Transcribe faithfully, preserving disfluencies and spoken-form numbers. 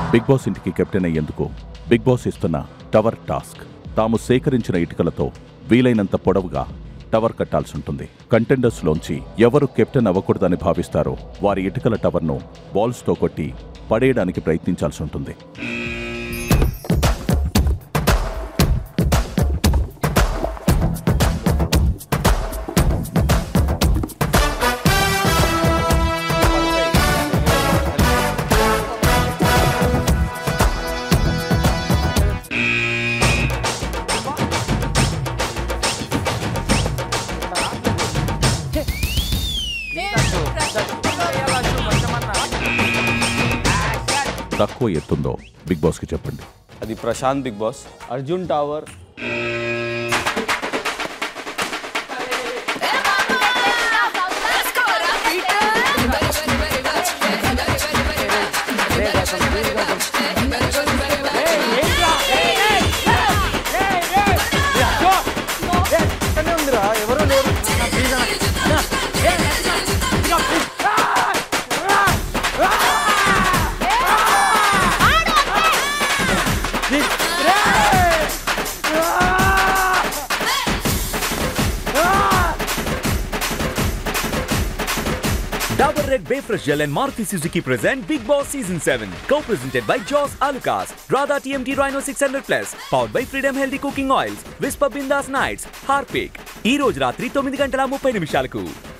Big Boss ఇంటికి captain అయ్యేందుకు Bigg Boss ఇస్తున్న టవర్ టాస్క్. తాము సేకరించిన ఇటుకలతో వీలైనంత పొడవుగా టవర్ కట్టాల్సి ఉంటుంది. కంటెండర్స్ లోంచి ఎవరు కెప్టెన్ అవ్వకూడదని భావిస్తారో వారి ఇటుకల టవర్ను బాల్స్తో కొట్టి పడేయడానికి ప్రయత్నించాల్సి ఉంటుంది. తక్కువ ఎత్తుందో బిగ్ బాస్ కి చెప్పండి. అది Prashanth Bigg Boss. Arjun tower. Dabur Red Bayfresh Gel and Maruti Suzuki present Big Boss Season seven. Co-presented by Jaws Alucas, Radha T M T Rhino six hundred plus, powered by Freedom Healthy Cooking Oils, Whisper Bindas Nights, Harpic. ఈ రోజు రాత్రి తొమ్మిది గంటల ముప్పై నిమిషాలకు